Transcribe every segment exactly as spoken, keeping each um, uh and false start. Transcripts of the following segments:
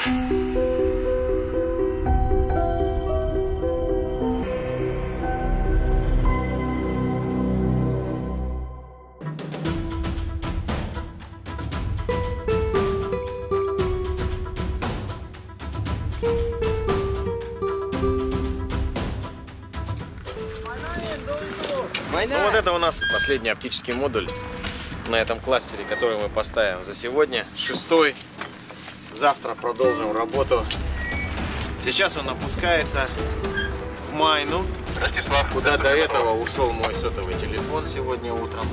Ну вот это у нас последний оптический модуль на этом кластере, который мы поставим за сегодня. Шестой. Завтра продолжим работу. Сейчас он опускается в майну, куда до этого ушел мой сотовый телефон сегодня утром.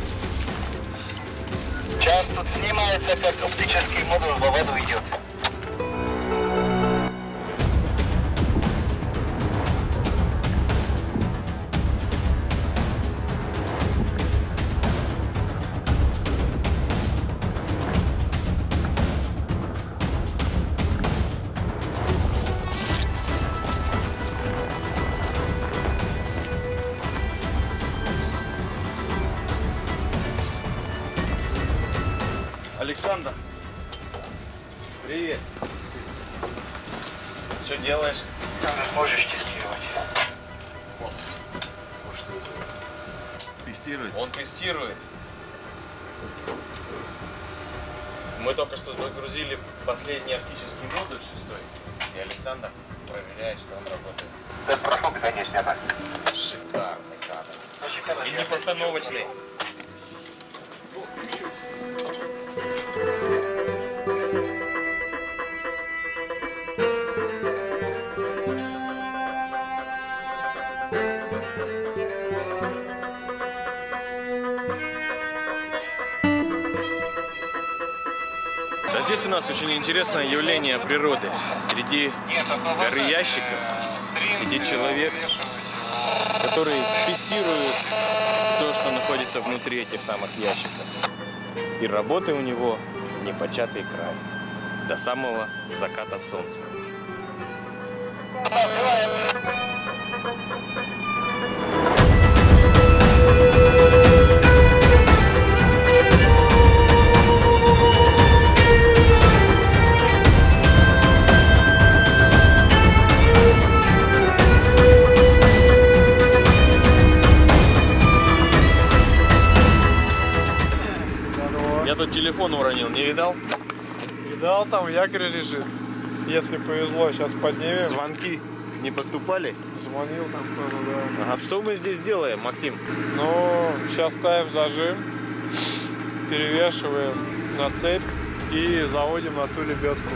Сейчас тут снимается, как оптический модуль в воду идет. Александр, привет. Что делаешь? Можешь тестировать. Вот. Вот что это. Тестирует? Он тестирует. Мы только что загрузили последний оптический модуль шестой, и Александр проверяет, что он работает. Тест прошел, питание снято. Шикарный кадр. И непостановочный. А здесь у нас очень интересное явление природы. Среди горы ящиков сидит человек, который тестирует то, что находится внутри этих самых ящиков. И работы у него непочатый край. До самого заката солнца. Я тут телефон уронил, не видал? Видал, там якорь лежит. Если повезло, сейчас поднимем. Звонки не поступали? Звонил там кто-то, да. Ага. Что мы здесь делаем, Максим? Ну, сейчас ставим зажим, перевешиваем на цепь и заводим на ту лебедку.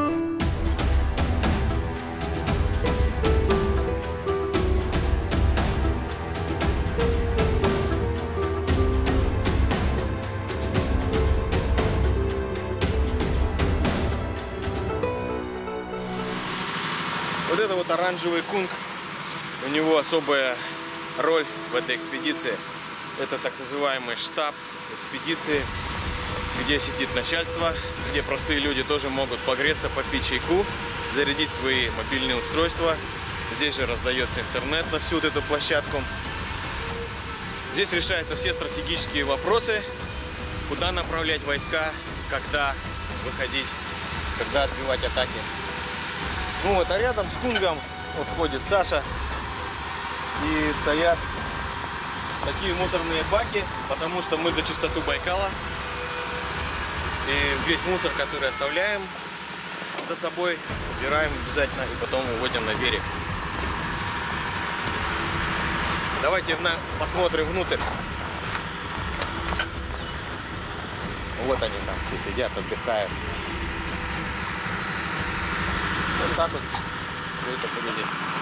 Вот это вот оранжевый кунг, у него особая роль в этой экспедиции. Это так называемый штаб экспедиции, где сидит начальство, где простые люди тоже могут погреться, попить чайку, зарядить свои мобильные устройства. Здесь же раздается интернет на всю вот эту площадку. Здесь решаются все стратегические вопросы, куда направлять войска, когда выходить, когда отбивать атаки. Ну вот, а рядом с кунгом вот ходит Саша, и стоят такие мусорные баки, потому что мы за чистоту Байкала. И весь мусор, который оставляем за собой, убираем обязательно и потом увозим на берег. Давайте посмотрим внутрь. Вот они там все сидят, отдыхают. Вот так вот все это выглядит.